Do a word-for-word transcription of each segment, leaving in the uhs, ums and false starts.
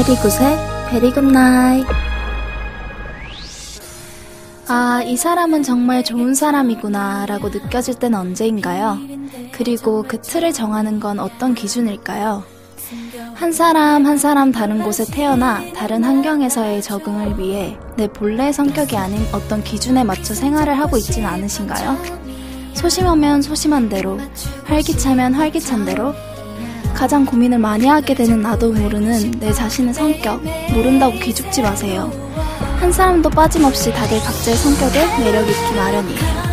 베리굿의 베리굿나잇. 아, 이 사람은 정말 좋은 사람이구나 라고 느껴질 때는 언제인가요? 그리고 그 틀을 정하는 건 어떤 기준일까요? 한 사람 한 사람 다른 곳에 태어나 다른 환경에서의 적응을 위해 내 본래의 성격이 아닌 어떤 기준에 맞춰 생활을 하고 있진 않으신가요? 소심하면 소심한 대로, 활기차면 활기찬 대로, 가장 고민을 많이 하게 되는 나도 모르는 내 자신의 성격, 모른다고 기죽지 마세요. 한 사람도 빠짐없이 다들 각자의 성격에 매력 있기 마련이에요.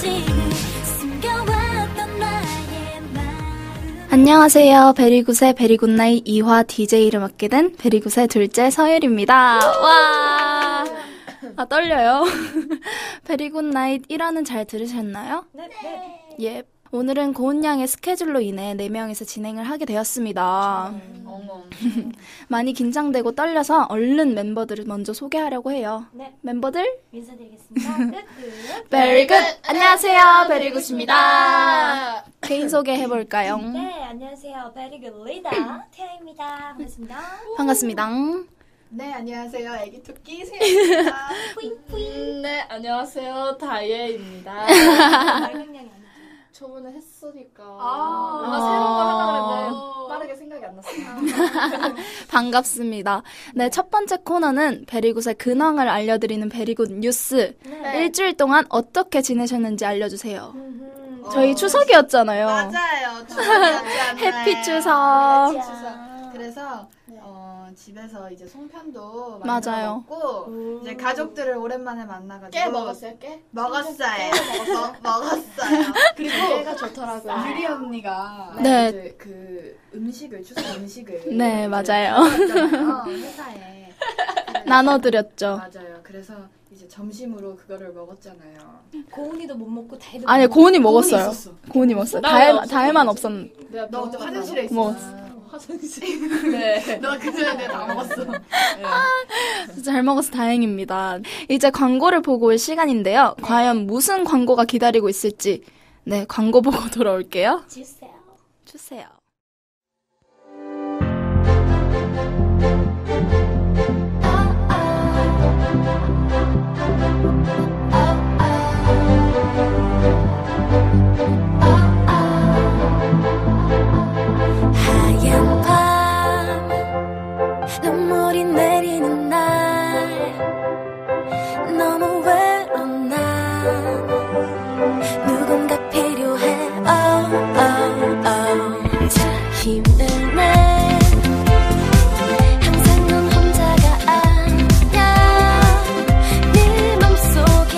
안녕하세요. 베리굿의 베리굿나잇 이 화 디제이를 맡게 된 베리굿의 둘째 서율입니다. 와, 아 떨려요. 베리굿나잇 일 화는 잘 들으셨나요? 네. 네. 예. 오늘은 고은 양의 스케줄로 인해 네 명이서 진행을 하게 되었습니다. 음. 어머. 많이 긴장되고 떨려서 얼른 멤버들을 먼저 소개하려고 해요. 네. 멤버들 인사드리겠습니다. 끝. Very good. 안녕하세요. 베리굿입니다. 개인 소개 해볼까요? 네, 안녕하세요. 베리굿 리더 태아입니다. 반갑습니다. 반갑습니다. 네, 안녕하세요. 애기 토끼 세연입니다. 뿌잉뿌잉. 네, 안녕하세요. 다예입니다. 말명량이 아니죠. 저번에 했으니까 아. 뭔가 새로운 걸 하려고 했는데 빠르게 생각이 안 났어요. 반갑습니다. 네, 첫 번째 코너는 베리굿의 근황을 알려드리는 베리굿 뉴스. 네. 일주일 동안 어떻게 지내셨는지 알려주세요. 음흠. 저희 어. 추석이었잖아요. 맞아요. 추석이었잖아요. 해피 추석. 해피 추석. 그래서 어, 집에서 이제 송편도 맞아요. 만들었고 음. 이제 가족들을 오랜만에 만나가지고 깨 먹었어요? 깨? 먹었어요. 먹, 먹었어요. 그리고 깨가 좋더라고요. 유리 언니가 네. 이제 그 음식을 추석 음식을 네, 이제 맞아요. 만들었잖아요, 회사에 나눠드렸죠. 맞아요. 그래서 이제 점심으로 그거를 먹었잖아요. 고은이도 못 먹고 다혜도 아니, 못 고은이 고은이 먹었어요. 있었어. 고은이 먹었어요. 나 다혜, 없었어. 다혜만 없었는데. 내가 너 그때 화장실에 있었어. 먹었어. 화장실. 네. 너 그전에 내가 다 먹었어. 진짜 잘 먹어서 다행입니다. 이제 광고를 보고 올 시간인데요. 과연 무슨 광고가 기다리고 있을지. 네, 광고 보고 돌아올게요. 주세요. 주세요. 하얀 밤 눈물이 내리는 날 너무 외로운 난 누군가 필요해 oh, oh, oh. 자 힘을 내 항상 넌 혼자가 아니야 네 맘속에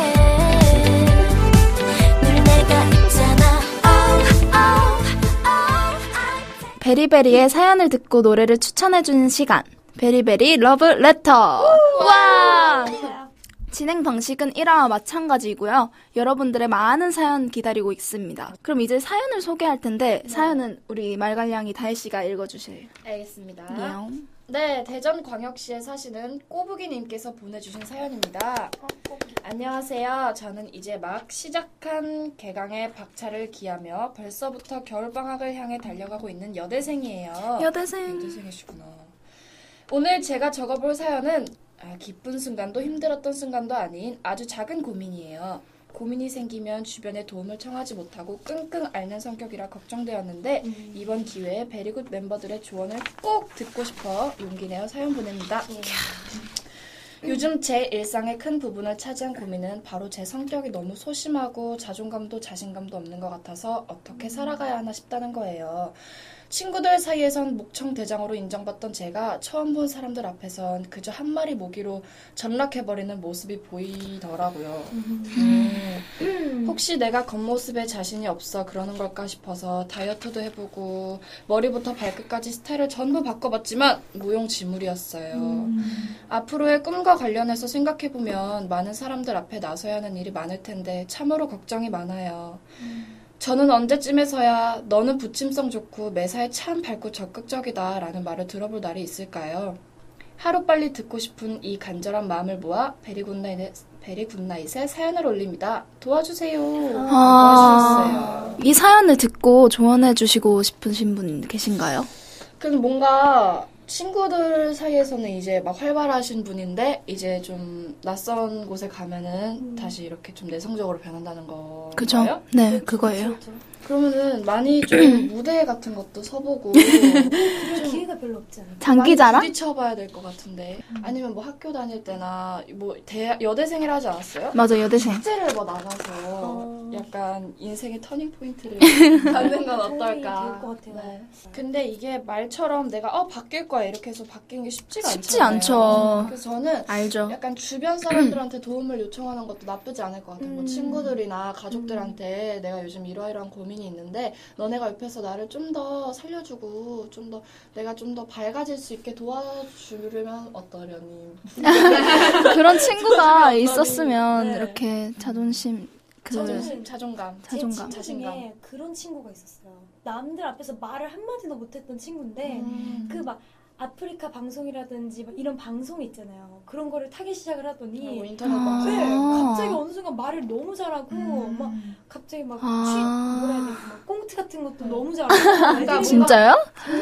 늘 내가 있잖아 oh, oh, oh. 베리베리의 사연을 듣고 노래를 추천해주는 시간. 베리베리 러브 레터. 와! 진행 방식은 일 화와 마찬가지이고요. 여러분들의 많은 사연 기다리고 있습니다. 그럼 이제 사연을 소개할 텐데 사연은 우리 말갈량이 다혜씨가 읽어주세요. 알겠습니다. 네, 대전광역시에 사시는 꼬부기님께서 보내주신 사연입니다. 안녕하세요. 저는 이제 막 시작한 개강에 박차를 기하며 벌써부터 겨울방학을 향해 달려가고 있는 여대생이에요. 여대생. 여대생이시구나. 오늘 제가 적어볼 사연은 아, 기쁜 순간도 힘들었던 순간도 아닌 아주 작은 고민이에요. 고민이 생기면 주변에 도움을 청하지 못하고 끙끙 앓는 성격이라 걱정되었는데 음. 이번 기회에 베리굿 멤버들의 조언을 꼭 듣고 싶어 용기 내어 사연 보냅니다. 요즘 제 일상의 큰 부분을 차지한 고민은 바로 제 성격이 너무 소심하고 자존감도 자신감도 없는 것 같아서 어떻게 살아가야 하나 싶다는 거예요. 친구들 사이에선 목청대장으로 인정받던 제가 처음 본 사람들 앞에선 그저 한 마리 모기로 전락해버리는 모습이 보이더라고요. 음. 혹시 내가 겉모습에 자신이 없어 그러는 걸까 싶어서 다이어트도 해보고 머리부터 발끝까지 스타일을 전부 바꿔봤지만 무용지물이었어요. 음. 앞으로의 꿈과 관련해서 생각해보면 많은 사람들 앞에 나서야 하는 일이 많을 텐데 참으로 걱정이 많아요. 음. 저는 언제쯤에서야 너는 부침성 좋고 매사에 참 밝고 적극적이다 라는 말을 들어볼 날이 있을까요? 하루빨리 듣고 싶은 이 간절한 마음을 모아 베리굿나잇의, 베리굿나잇에 사연을 올립니다. 도와주세요. 아, 도와주셨어요. 이 사연을 듣고 조언해 주시고 싶으신 분 계신가요? 그래서 뭔가 친구들 사이에서는 이제 막 활발하신 분인데 이제 좀 낯선 곳에 가면은 음. 다시 이렇게 좀 내성적으로 변한다는 거. 그죠? 네, 그거예요. 그러면은 많이 좀 무대 같은 것도 서보고 그럴 기회가 별로 없지 않아요? 장기자랑? 부딪혀봐야 될 것 같은데 아니면 뭐 학교 다닐 때나 뭐 대, 여대생이라 하지 않았어요? 맞아, 여대생. 축제를 뭐 나가서 어. 약간 인생의 터닝 포인트를 갖는 건 어떨까? 될것 같아요. 네. 근데 이게 말처럼 내가 어 바뀔 거야 이렇게 해서 바뀌는 게 쉽지가 쉽지 않잖아요. 않죠. 그래서 저는 알죠. 약간 주변 사람들한테 도움을 요청하는 것도 나쁘지 않을 것 같아요. 뭐 음. 친구들이나 가족들한테 내가 요즘 이러이러한 고민이 있는데 너네가 옆에서 나를 좀 더 살려주고 좀 더 내가 좀 더 밝아질 수 있게 도와주려면 어떠려니? 그런 친구가 있었으면 네. 이렇게 자존심, 그, 자존심, 자존감, 제 자존감. 친구 중에 그런 친구가 있었어요. 남들 앞에서 말을 한마디도 못했던 친구인데 음. 그 막 아프리카 방송이라든지 막 이런 방송이 있잖아요. 그런 거를 타기 시작을 하더니 뭐 인터넷 아. 방송. 네, 아. 갑자기 어느 순간 말을 너무 잘하고 음. 막 갑자기 막 아. 취, 뭐라 해야 되지? 막 꽁트 같은 것도 너무 잘하고 그러니까 진짜요?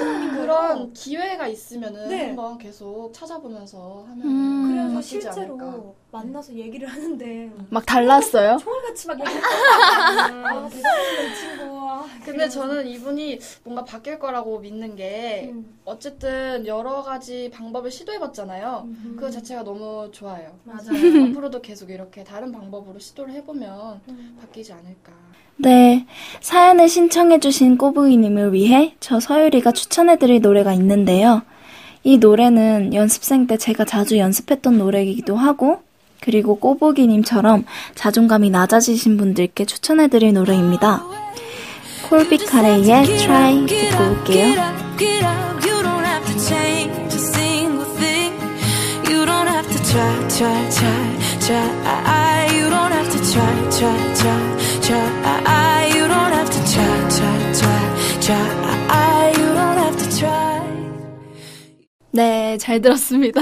그런 기회가 있으면은 네. 한번 계속 찾아보면서 하면 음. 그래서 바뀌지 실제로 않을까. 만나서 얘기를 하는데 막 달랐어요? 총알같이 막 얘기했어요. 아, 대단하다 이 친구. 아, 근데 그래서. 저는 이분이 뭔가 바뀔 거라고 믿는 게 음. 어쨌든 여러 가지 방법을 시도해봤잖아요. 음. 그거 자체가 너무 좋아요. 맞아요. 앞으로도 계속 이렇게 다른 방법으로 시도를 해보면 음. 바뀌지 않을까. 네, 사연을 신청해주신 꼬부기님을 위해 저 서유리가 추천해드릴 노래가 있는데요. 이 노래는 연습생 때 제가 자주 연습했던 노래이기도 하고, 그리고 꼬부기님처럼 자존감이 낮아지신 분들께 추천해드릴 노래입니다. 콜비 카레이의 Try 듣고 올게요. Get up, you don't have to change a single thing. You don't have to try, try, try, try. You don't have to try, try, try, try. You don't have to try, try, try, try. You don't have to try. 네, 잘 들었습니다.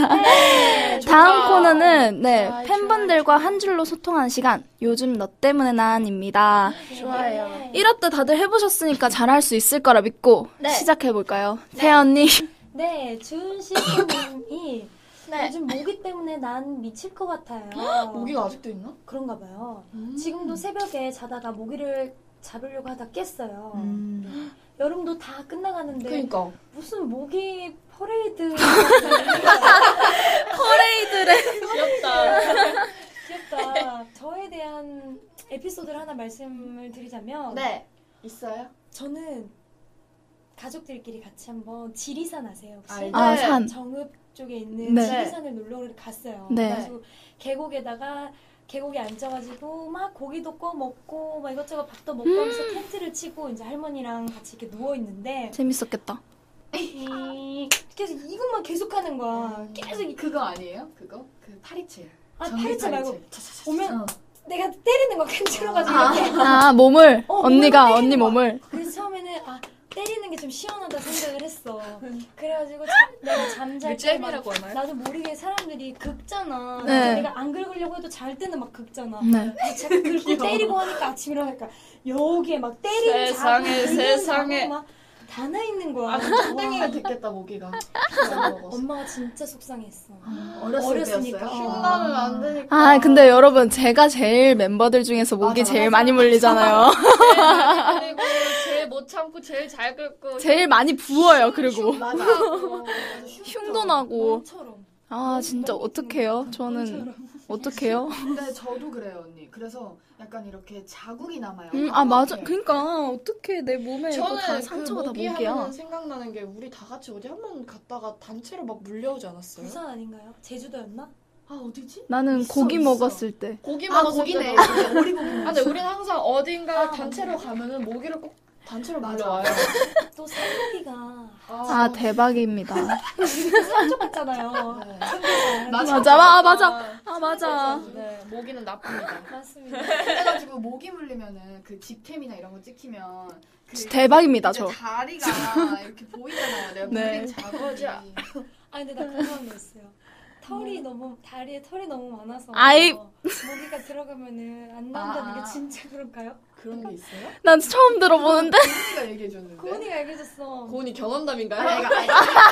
다음 코너는 네, 팬분들과 한 줄로 소통하는 시간. 요즘 너 때문에 난입니다. 좋아요. 이럴 때 다들 해보셨으니까 잘할 수 있을 거라 믿고 네. 시작해볼까요? 태연 언니. 네, 주은 씨님이 네. 요즘 모기 때문에 난 미칠 것 같아요. 모기가 아직도 있나? 그런가 봐요. 음. 지금도 새벽에 자다가 모기를 잡으려고 하다 깼어요. 음. 여름도 다 끝나가는데 그니까. 무슨 모기 퍼레이드 퍼레이드래. 귀엽다. 귀엽다. 저에 대한 에피소드를 하나 말씀을 드리자면 네. 있어요? 저는 가족들끼리 같이 한번 지리산 아세요 혹시? 알죠. 아, 산. 정읍 쪽에 있는 네. 지리산을 놀러 갔어요. 네. 그래서 계곡에다가 계곡에 앉아가지고 막 고기도 구워 먹고 막 이것저것 밥도 먹고 하면서 텐트를 치고 이제 할머니랑 같이 이렇게 누워 있는데 재밌었겠다. 이 계속 이것만 계속하는 거야. 계속 이- 그거 아니에요? 그거? 그 파리채. 아 전기 파리채 말고 파리채. 차차차차. 오면 어. 내가 때리는 거 간지러가지고 이렇게. 아, 몸을. 어, 언니가, 몸을 언니 때리는 거야. 몸을. 그래서 처음에는 아 때리는 게 좀 시원하다 생각을 했어. 그래가지고 자, 내가 잠잘 때 막 잼이라고 하나요? 나도 모르게 사람들이 긁잖아. 네. 내가 안 긁으려고 해도 잘 때는 막 긁잖아. 네. 자꾸 긁고 때리고 하니까 아침에 일어나니까 여기에 막 때리는 세상에, 자국, 긁는 세상에. 자국 막 다 나 있는 거야. 아, 땡땡이가 와, 듣겠다, 모기가. 엄마가 진짜 속상했어. 어렸을 어렸으니까. 때였어요? 어. 흉나면 안 되니까. 아, 근데 여러분, 제가 제일 멤버들 중에서 목이 맞아, 제일 맞아. 많이 물리잖아요. 그리고 제일 못 참고 제일 잘 긁고. 제일 많이 부어요, 그리고. 맞아. 흉도 나고. 처럼. 아, 진짜 어떡해요? 저는, 어떡해요? 근데 저도 그래요, 언니. 그래서 약간 이렇게 자국이 남아요. 음, 아, 맞아. 그니까, 어떡해. 내 몸에 이거 다 저는 상처가 그 다 모기 목이야. 하면 생각나는 게 우리 다 같이 어디 한번 갔다가 단체로 막 물려오지 않았어요? 부산 아닌가요? 제주도였나? 아, 어디지? 나는 있어, 고기 있어. 먹었을 때. 고기 아, 먹었을 고기네. 때도. 오리고기. 아, 근데 우리는 항상 어딘가 아, 단체로 가면은 모기를 꼭 단체로 맞아. 물려와요. 또 살고기가 아, 대박입니다. 산쪽 같잖아요. 네. 맞아. 맞아, 아, 맞아. 아, 맞아. 네, 모기는 나쁩니다. 맞습니다. 그래가지고 모기 물리면은 그 집캠이나 이런 거 찍히면 그 대박입니다, 이제 저. 다리가 이렇게 보이잖아요. 내가 네. 물린 자국이. 아 근데 나 궁금한 거 있어요. 털이 너무 다리에 털이 너무 많아서 아이, 모기가 들어가면은 안 나온다는 아. 게 진짜 그럴까요? 그런 게 있어요? 난 처음 들어보는데. 고은이가 얘기해줬는데. 고은이가 얘기해줬어. 고은이 경험담인가요? 아니, 아니,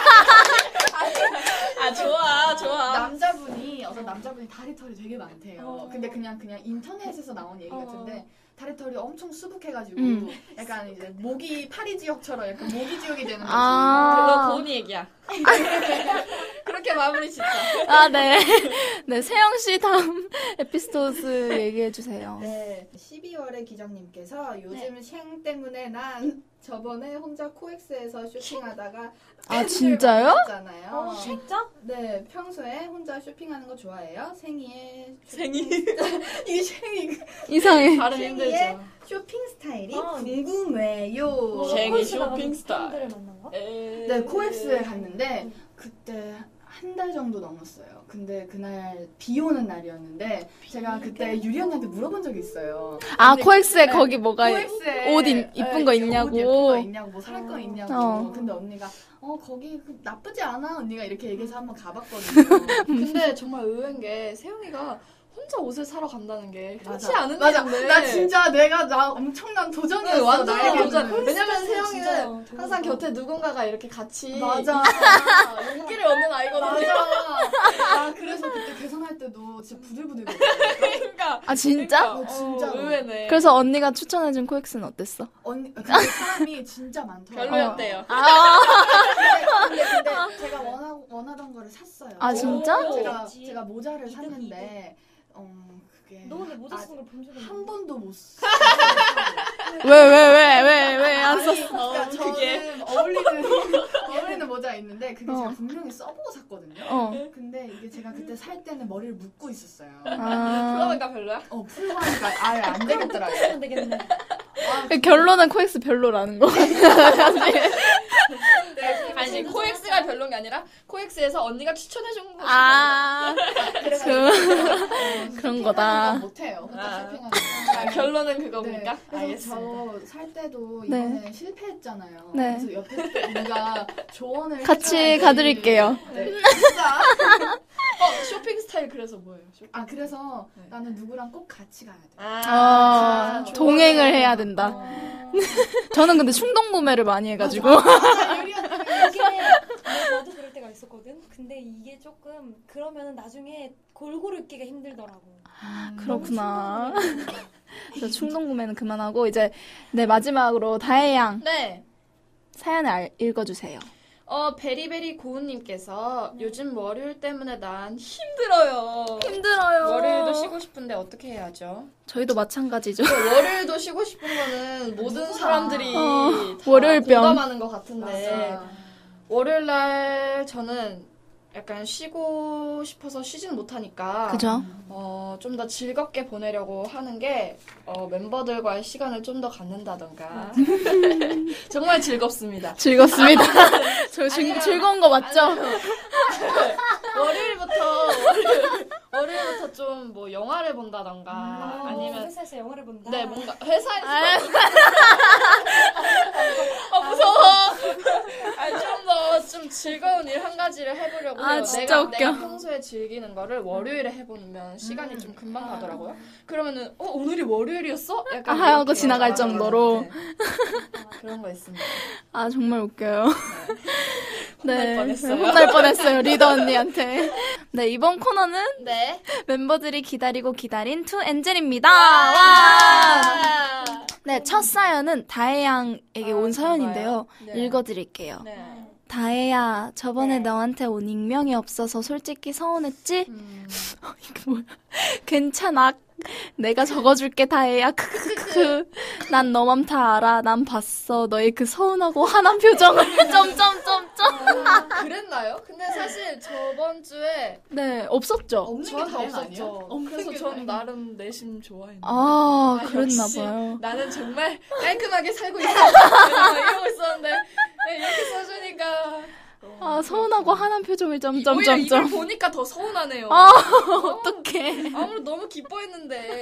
아 좋아 좋아. 남자분이 어떤 남자분이 다리털이 되게 많대요. 어. 근데 그냥 그냥 인터넷에서 나온 얘기 어. 같은데 다리털이 엄청 수북해가지고 음. 약간 이제 모기 파리 지역처럼 약간 모기 지역이 되는 거지. 아. 그거 고은이 얘기야. 그렇게 마무리 짓자. 아, 네. 네, 세영 씨 다음 에피소드 얘기해 주세요. 네, 십이월에 기정님께서 요즘 쉥 때문에 난 저번에 혼자 코엑스에서 쇼핑하다가 아, 진짜요? 잖아요. 어, 진짜? 네, 평소에 혼자 쇼핑하는 거 좋아해요. 생이에 생이 이 생이 이상해. 발음 생이의 힘들죠. 쇼핑 스타일이 어. 궁금해요. 뭐, 쟁이 코엑스 나가서 쇼핑 스타일. 사람들을 만난 거? 네, 코엑스에 갔는데 그때 한 달 정도 넘었어요. 근데 그날 비 오는 날이었는데 제가 그때 유리 언니한테 물어본 적이 있어요. 아, 근데 코엑스에 네, 거기 뭐가 코엑스에 옷 이- 이쁜 거 네, 있냐고. 옷 예쁜 거 있냐고 뭐 살 거 어. 있냐고. 어. 근데 언니가 어 거기 그 나쁘지 않아 언니가 이렇게 얘기해서 한번 가봤거든요. 근데 정말 의외인 게 세영이가 혼자 옷을 사러 간다는 게 흔치 맞아. 않은 맞아. 일인데. 나 진짜 내가 나 엄청난 도전이었어. 네, 완전 나에게는. 도전. 왜냐면 진짜 세영이는 진짜 항상 대박이다. 곁에 누군가가 이렇게 같이 맞아. 용기를 얻는 아이거든요. 맞아. 나 그래서 그때 계산할 때도 진짜 부들부들거렸어. 그러니까. 아, 진짜? 어, 진짜로. 의외네. 그래서 언니가 추천해준 코엑스는 어땠어? 언니 근데 사람이 진짜 많더라고요. 별로였대요. 아, 근데, 근데, 근데 제가 원하, 원하던 거를 샀어요. 아, 진짜? 오, 제가, 이득이지. 제가 모자를 이득, 샀는데 어 그게 너 근데 모자 아, 쓰는 걸 본 적이 한 없는데. 번도 못 써. 왜, 왜, 왜, 왜, 왜 안 썼어? 그러니까 어, 저는 그게. 어울리는 어울리는 모자 있는데 그게 어. 제가 분명히 써보고 샀거든요. 어. 근데 이게 제가 그때 살 때는 머리를 묶고 있었어요. 아. 그러니까 별로야? 어 풀고 하니까 아예 안 되겠더라고요. 쓰면 되겠네. 아, 결론은 코엑스 별로라는 거. 아니 코엑스가 별로인 게 아니라 코엑스에서 언니가 추천해준 거. 아, 그래가지고 그, 그런 거다. 못해요. 혼자 아. 쇼핑하는 거. 아, 결론은 그겁니까? 네, 그래서 알겠습니다. 저 살 때도 네. 이번에 실패했잖아요. 네. 그래서 옆에 누가 조언을 같이 해줘야지. 가드릴게요. 네, 진짜. 어 쇼핑 스타일 그래서 뭐예요? 쇼핑. 아 그래서 네. 나는 누구랑 꼭 같이 가야 돼. 아, 어, 동행을 해야 된다. 어. 저는 근데 충동 구매를 많이 해가지고. 아, 유리 언니. 이게 나- 나도 그럴 때가 있었거든. 근데 이게 조금 그러면은 나중에 골고루 입기가 힘들더라고. 그렇구나. 그래서 충동 구매는 그만하고 이제 네 마지막으로 다혜양 네. 사연을 알- 읽어주세요. 어 베리베리 고은님께서 요즘 월요일 때문에 난 힘들어요. 힘들어요. 월요일도 쉬고 싶은데 어떻게 해야죠? 저희도 마찬가지죠. 월요일도 쉬고 싶은 거는 모든 누구나. 사람들이 어, 다 월요일병. 공감하는 것 같은데 맞아. 월요일 날 저는 약간 쉬고 싶어서 쉬지는 못하니까 그죠? 어, 좀 더 즐겁게 보내려고 하는 게 어, 멤버들과의 시간을 좀 더 갖는다던가 정말 즐겁습니다. 즐겁습니다. 저 즐, 아니요. 즐거운 거 맞죠? 월요일부터 월요일, 월요일부터 좀 뭐 영화를 본다던가 어, 아니면 회사에서 영화를 본다. 네 뭔가 회사에서 아, 아 무서워. 아니 좀 더 좀 즐거운 일 한 가지를 해보려고 아, 해요. 진짜 내가, 웃겨. 내가 평소에 즐기는 거를 월요일에 해보면 시간이 좀 금방 가더라고요. 그러면은 어 오늘이 월요일이었어? 약간 아, 하고 이렇게 지나갈 맞아, 맞아. 정도로. 네. 그런 거 있습니다. 아 정말 웃겨요. 혼날 뻔했어요. 혼날 뻔했어요 리더 언니한테. 네 이번 코너는 네. 멤버들이 기다리고 기다린 투 엔젤입니다. 와. 와! 네, 첫 사연은 다혜양에게 아, 온 사연인데요. 정말요? 네. 읽어드릴게요. 네. 다혜야, 저번에 네. 너한테 온 익명이 없어서 솔직히 서운했지? 음. 이거 뭐야? 괜찮아. 내가 적어줄게, 다혜야. 크크크크. 난 너 맘 다 알아. 난 봤어. 너의 그 서운하고 화난 표정을. 점점점점. 아, 그랬나요? 근데 사실 저번 주에 네, 없었죠? 없는 게 저한테 다행 아니야? 없었죠. 없는 그래서 게 전 다행. 나름 내심 좋아했는데. 아, 아, 그랬나 역시 봐요. 나는 정말 깔끔하게 살고 있어. 이러고 있었는데 네, 이렇게 써주니까 아, 서운하고 화난 표정을 오히려 이걸 점점점점. 보니까 더 서운하네요. 아, 어떡해. 아무래도 너무 기뻐했는데.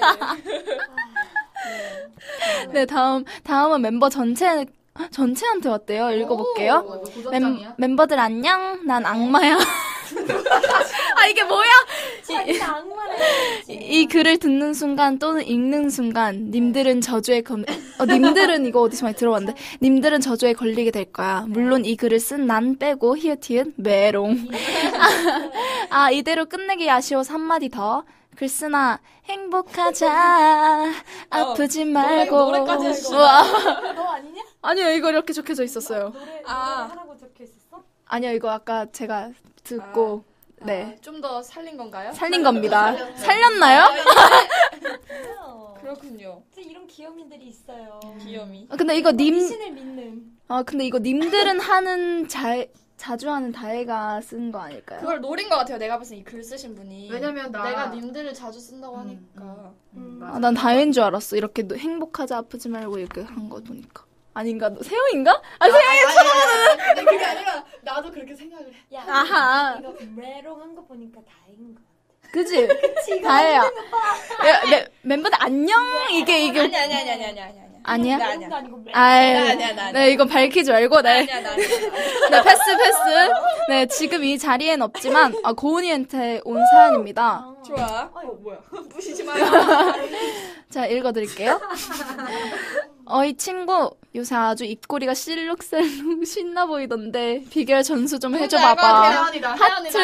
네, 다음, 다음은 멤버 전체, 전체한테 왔대요. 읽어볼게요. 오, 멤, 고전장이야? 멤버들 안녕. 난 악마야. 아, 이게 뭐야? 자기가 악마래. 이, 이 글을 듣는 순간 또는 읽는 순간 님들은 저주에 걸 어, 님들은 이거 어디서 많이 들어봤는데 님들은 저주에 걸리게 될 거야. 물론 이 글을 쓴 난 빼고 히읗히읗 메롱. 아, 아 이대로 끝내기 아쉬워서 한마디 더. 글쓰나 행복하자 아프지 말고. 노래, 노래까지 우와. 너 아니냐? 아니요, 이거 이렇게 적혀져 있었어요. 노래, 아. 노래 하라고 적혀 있었어? 아니요, 이거 아까 제가 듣고 네 아, 좀 더 살린 건가요? 살린 겁니다. 살렸나요? 그래요. 그렇군요. 진짜 이런 귀요미들이 있어요. 귀요미. 아, 근데 이거 님, 미신을 믿는. 아 근데 이거 님들은 하는 자 자주 하는 다혜가 쓴 거 아닐까요? 그걸 노린 것 같아요. 내가 봤을 때 이 글 쓰신 분이. 왜냐면 나 내가 님들을 자주 쓴다고 음, 하니까. 음. 아, 난 다혜인 줄 알았어. 이렇게 노- 행복하자 아프지 말고 이렇게 한 거 보니까. 아닌가? 너 세영인가? 아 세영이 쳐다보는. 근데 그게 아니라 나도 그렇게 생각을 해. 야, 아하. 이거 메롱 한 거 보니까 다행인 거. 그지? 다혜야. 야, 네, 멤버들 안녕. 이게 이게 아니 아니 아니 아니 아니 아니 아니. 아니야? 나 메롱도 아니야. 아니고 메롱. 아이, 나 아니야, 나 아니야. 네 이거 밝히지 말고 네. 아니야 나 아니야. 네, 패스, 패스. 네, 지금 이 자리엔 없지만, 아, 고은이한테 온 사연입니다. 어. 좋아. 어 뭐야? 부시지 마요. 자, 읽어드릴게요. 어이, 친구. 요새 아주 입꼬리가 실룩셀룩 신나 보이던데, 비결 전수 좀 해줘봐봐. 태연이다. 하트.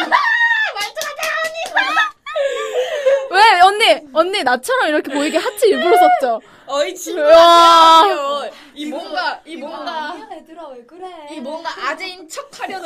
왜, 언니, 언니, 나처럼 이렇게 보이게 하트 일부러 썼죠? 어이 친구. 우와. 이 뭔가 이 뭔가 아니야 얘들아 왜 그래? 이 뭔가 아재인 척하려는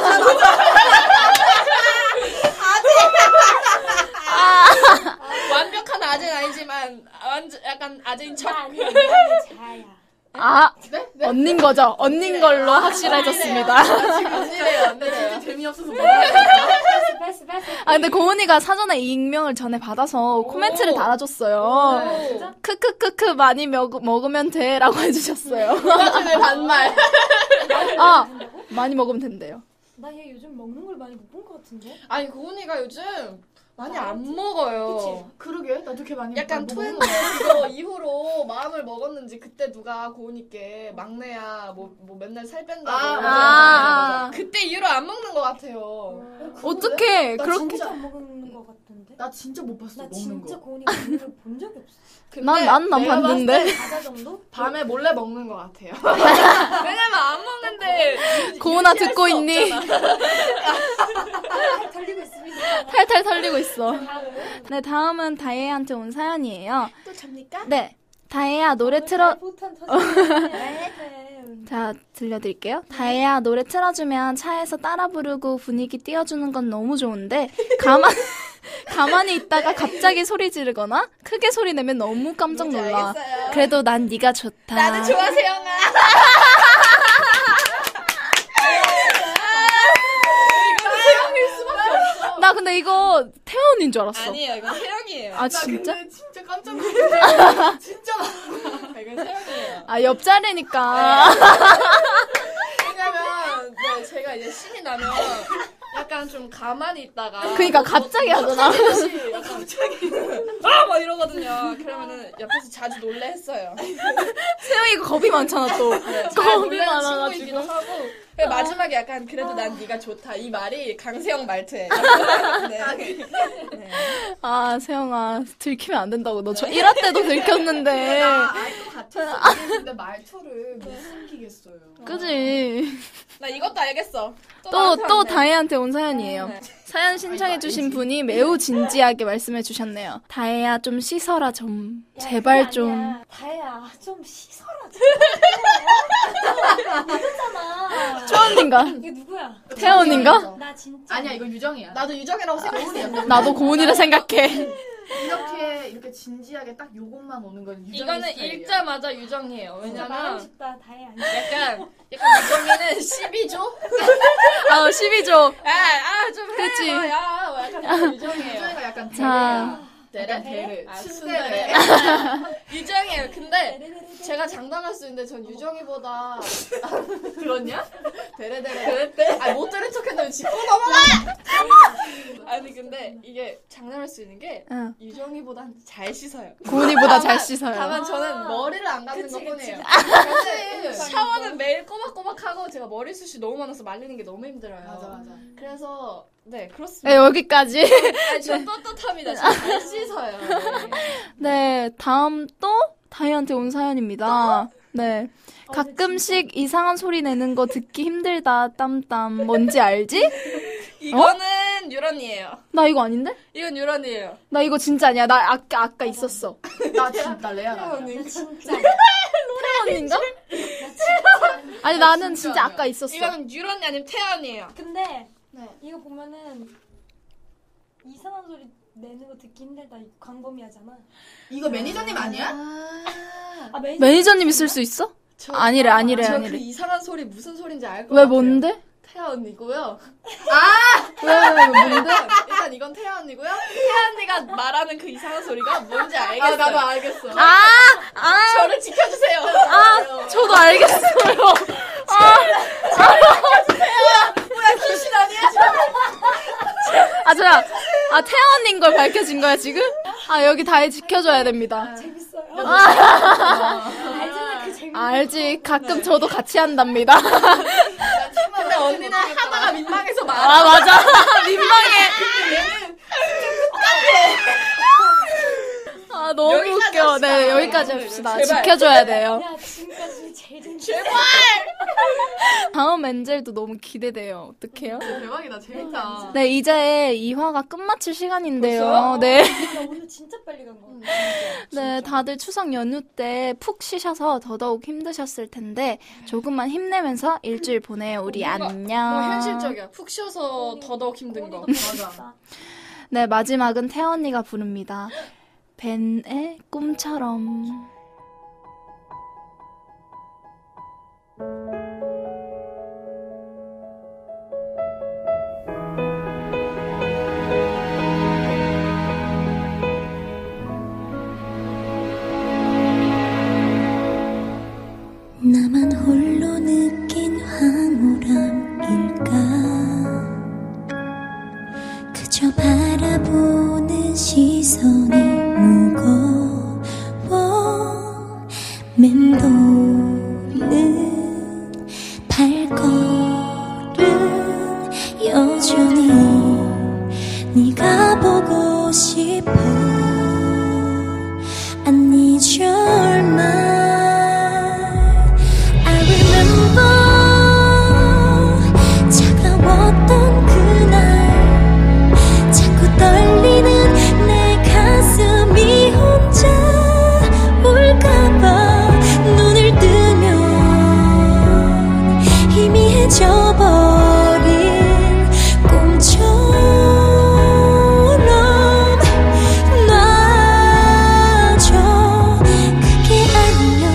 완벽한 아재는 아니지만 완전 약간 아재인 척. 나 아니야 나 아니야 자야. 아, 네? 네? 언닌 거죠? 언닌 걸로 확실해졌습니다. 지금 진짜 진짜 재미없어서 못 패스 패스 패스. 아, 근데 고은이가 사전에 이 익명을 전에 받아서 코멘트를 달아줬어요. 진짜? 크크크크 많이 먹, 먹으면 돼 라고 해주셨어요. 나중에 반말. 아, 많이 먹으면 된대요. 나 얘 요즘 먹는 걸 많이 못 본 것 같은데? 아니 고은이가 요즘 많이 안 먹어요. 그치? 그러게 나도 이렇게 많이 약간 먹는 토했는데 거야. 그거 이후로 마음을 먹었는지 그때 누가 고은이께 막내야 뭐, 뭐 맨날 살 뺀다고 아, 그러잖아요. 아. 그때 이후로 안 먹는 것 같아요. 어, 어떡해. 나 그렇게. 진짜 안 먹는 것 같던데? 나 진짜 못 봤어 나 먹는 진짜 거. 고은이 먹는 걸 본 적이 없어. 근데 난, 난, 난 내가 봤는데. 과자 정도? 밤에 몰래 먹는 것 같아요. 왜냐면 안 먹는데 고은아 듣고 있니? 아, 털리고 있습니다. 탈탈 털리고 있어. 다음. 네, 다음은 다혜한테 온 사연이에요. 또 접니까? 네. 다혜야, 노래 틀어, 포탄 터지네. 자, 들려드릴게요. 다혜야, 노래 틀어주면 차에서 따라 부르고 분위기 띄워주는 건 너무 좋은데, 가만, 가만히 있다가 갑자기 소리 지르거나, 크게 소리 내면 너무 깜짝 놀라. 알겠어요. 그래도 난 네가 좋다. 나는 좋아 세영아. 나 근데 이거 태연인 줄 알았어. 아니에요, 이건 세영이에요. 아, 진짜? 근데 진짜 깜짝 놀랐어. 진짜 이건 세영이에요. 아, 옆자리니까. 왜냐면 네, 제가 이제 신이 나면 약간 좀 가만히 있다가 그니까 갑자기 하잖아. 갑자기 아! 막 이러거든요. 그러면은 옆에서 자주 놀래 했어요. 세영이가 겁이 많잖아, 또. 겁이 놀라는 많아가지고. 친구이기도 하고 그래서 마지막에 약간 그래도 난 네가 좋다 이 말이 강세영 말투예요. 네. 네. 아, 세영아, 들키면 안 된다고. 너 저 일 화 때도 들켰는데. 나 알 것 같았어. 근데 말투를 못 숨기겠어요. 그지? 나 이것도 알겠어. 또, 나한테 또 안 돼. 다혜한테 온 사연이에요. 네. 사연 신청해주신 분이 매우 진지하게 말씀해주셨네요. 다혜야, 좀 씻어라, 좀. 야, 제발 그게 좀. 아니야. 다혜야 좀 씻어라. 늦었잖아. 초언인가? 이게 누구야? 태연인가? 나 진짜. 아니야 이거 유정이야. 나도 유정이라고 생각했어요. 나도 고은이라 생각해. 이렇게 이렇게 진지하게 딱 요것만 오는 건 유정이 이거는 스타일이야. 읽자마자 유정이에요. 진짜 말하고 왜냐면 싶다. 다혜 아니야. 약간 약간 유정이는 십이 조? 아, 십이 조. 아좀 해. 그치. 뭐, 야, 뭐 약간 그런 유정이에요. 유정이가 약간 자. 데레야. 약간 데레. 아, 츤데레. 유정이에요. 근데 제가 장담할 수 있는데 전 유정이보다 들었냐? 데레데레. 아니 못 들은 척했는데 짚고 넘어가. 아니 근데 이게 장담할 수 있는 게 응. 유정이보단 잘 씻어요. 고은이보다 잘 씻어요. 다만 저는 머리를 안 감는 그치, 것뿐이에요. 그치. 근데 샤워는 매일 꼬박꼬박 하고 제가 머리숱이 너무 많아서 말리는 게 너무 힘들어요. 맞아 맞아. 그래서 네, 그렇습니다. 네, 여기까지. 아니, 저 떳떳합니다. 저 잘 씻어요. 네. 네, 다음 또 다희한테 온 사연입니다. 네. 가끔씩 이상한 소리 내는 거 듣기 힘들다, 땀땀. 뭔지 알지? 이거는 유런이에요. 나 이거 아닌데? 이건 유런이에요. 나 이거 진짜 아니야. 나 아까, 아까 있었어. 나 진짜 레아가. 나 진짜 태연인가? 아니, 나는 진짜 아까 있었어. 이거는 유런이 아니면 태연이에요. 근데 네. 이거 보면은 이상한 소리 내는 거 듣기 힘들다. 이거 광범위하잖아. 이거 매니저님 아니야? 아, 매니저 매니저님이 쓸 수 있어? 저, 아니래, 아니래, 저 아니래. 그 이상한 소리 무슨 소리인지 알 것 왜 같아요. 뭔데? 태연이고요. 왜, 왜, 왜, 뭔데? 일단 이건 태연이고요. 태연이가 말하는 그 이상한 소리가 뭔지 알겠어요. 아, 나도 알겠어. 아! 아! 저를 지켜주세요. 아! 저도 알겠어요. 뭐야, 귀신 아니야? 아, 저야. 아, 태연인 걸 밝혀진 거야, 지금? 아, 여기 다혜 지켜줘야 됩니다. 재밌어요. 아. 알잖아 그 재밌는 알지. 가끔 저도 같이 한답니다. 근데 언니는 하다가 민망해서 말. 아, 맞아. 민망해. 아, 너무 여기까지 웃겨. 합시다. 네, 여기까지 합시다. 제발. 지켜줘야 돼요. 야 지금까지 제일 재밌어. 제발! 다음 엔젤도 너무 기대돼요. 어떡해요? 대박이다. 재밌다. 네, 이제 이 화가 끝마칠 시간인데요. 벌써요? 네. 나 오늘 진짜 빨리 간 거. 같아. 네, 다들 추석 연휴 때 푹 쉬셔서 더더욱 힘드셨을 텐데 조금만 힘내면서 일주일 보내요. 우리 뭔가, 안녕. 뭐 현실적이야. 푹 쉬어서 더더욱 힘든 거. 맞아. 네, 마지막은 태연이가 부릅니다. 벤의 꿈처럼. 나만 홀로 느낀 황홀함일까 그저 바라보는 시선이 무거워 맴도는 발걸음 여전히 네가 보고 싶어 안 잊을 말 차가웠던 그날 자꾸 떨리는 내 가슴이 혼자 울까봐 눈을 뜨면 희미해져 버린 꿈처럼 놔줘 그게 아니면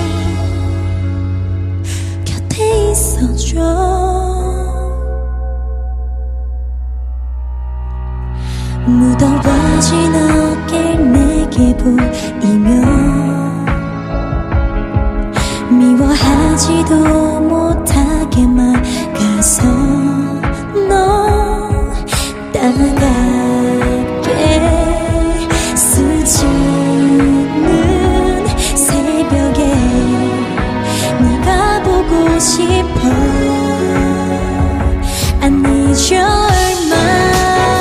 곁에 있어줘 무더워진 어깨를 내게 보이며 미워하지도 못하게 막아서 너 따갑게 스치는 새벽에 네가 보고 싶어 안 잊을 말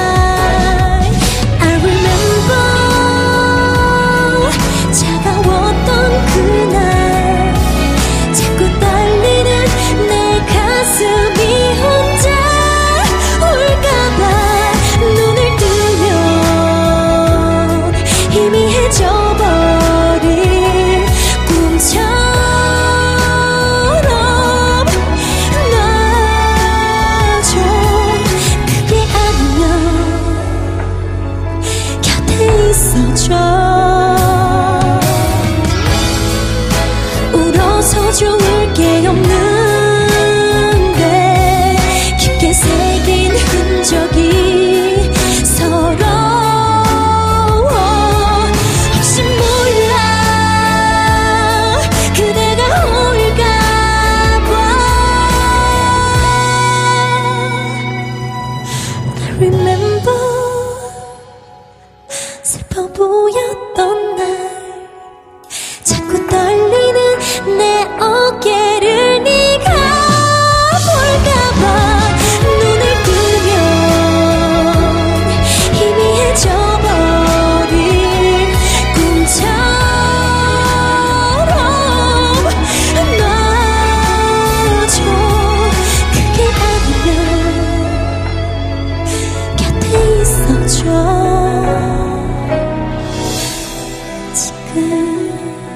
차가웠던 그날 자꾸 떨리는 내 가슴이 혼자 울까봐 눈을 뜨면 희미해져 버린 꿈처럼 놔줘 그게 아니면 곁에 있어줘 울어서 좋을 게 없는데 깊게 새긴 흔적이 서러워 혹시 몰라 그대가 올까봐 I remember 슬퍼 보였던 날 자꾸 떨리는 내 어깨를 네가 볼까봐 눈을 뜨면 듯